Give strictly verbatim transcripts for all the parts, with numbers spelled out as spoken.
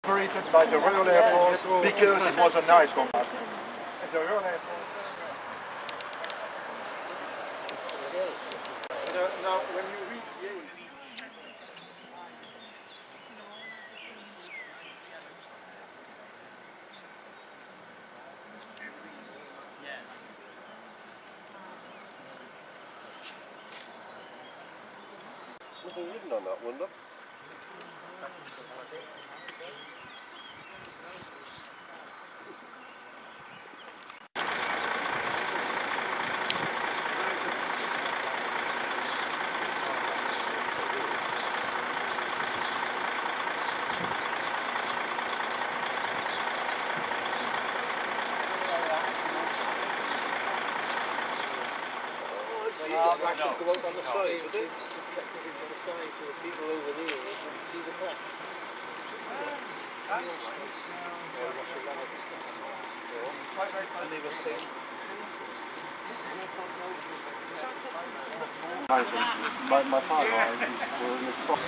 Operated by the Royal Air Force because it was a night combat. The Royal Air Force. Now, when you read the Nothing written on that one, look. Actually go out on the side, would it? Reflected into the side so that people over there can see the crack. And they were saying My, my father were in the top.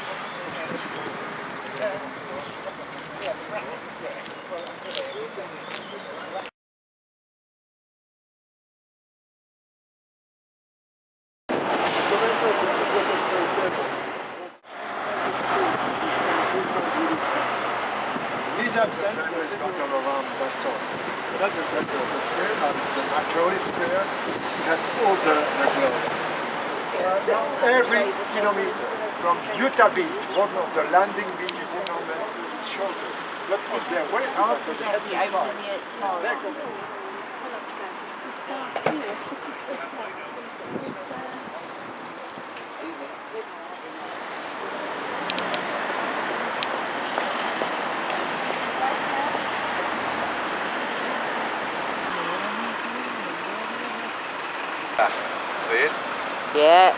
That's the square, the hydraulic square, that's all the, the globe. Uh, every kilometer from Utah Beach, one of the landing beaches in on the shoulder, but on their way out to the heading side. There goes Yeah.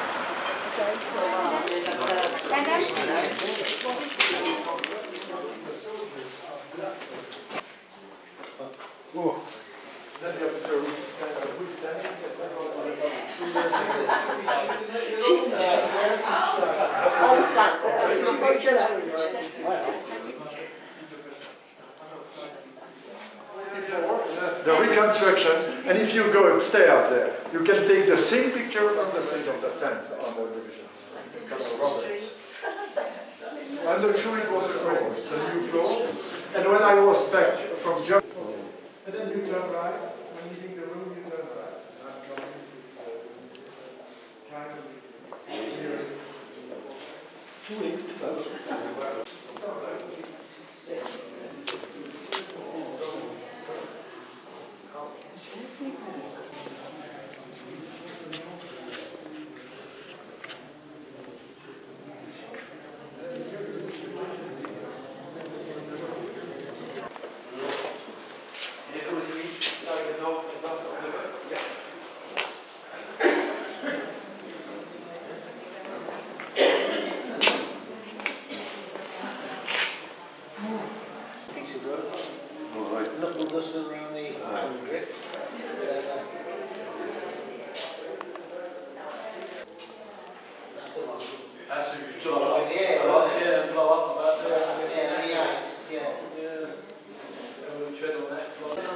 Oh. The reconstruction, and if you go upstairs there, you can take the same picture on the side of the tent on the division. Roberts. I'm not sure it was a floor, it's a new floor. And when I was back from Germany, and then you turn right, when leaving the room, you turn right. knuckle duster around the hand grip. That's the one. That's who you Jump up in the air, blow up, right? yeah, and blow up about there. Yeah, yeah, yeah. Yeah. Everybody tread on that. Blow up.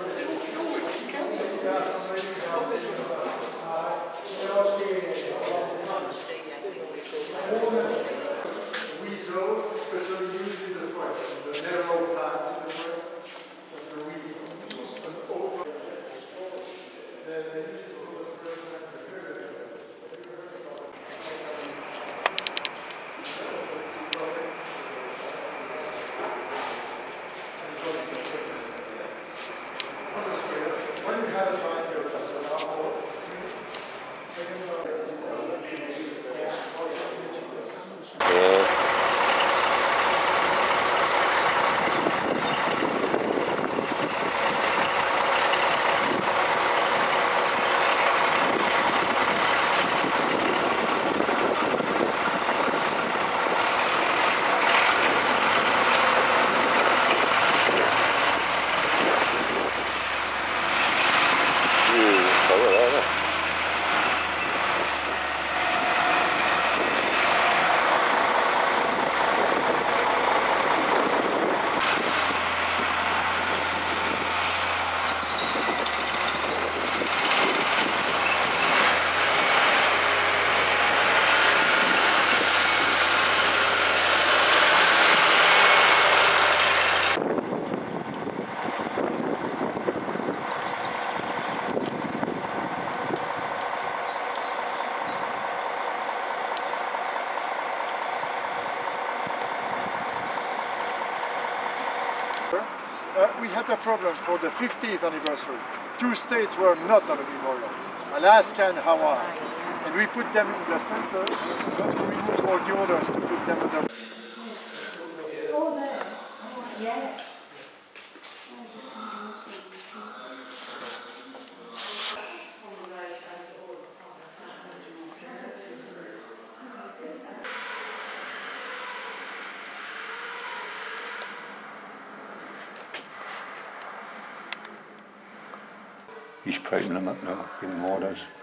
Weasel, especially used in the forest, the narrow plants in the forest, that's the weasel. It was an over. They used it for the when you have a mind, you're had a problem for the fiftieth anniversary. Two states were not on the memorial, Alaska and Hawaii. And we put them in the center, but we removed all the others to put them on the... Oh, there. Yeah. He's piping them up now, giving orders.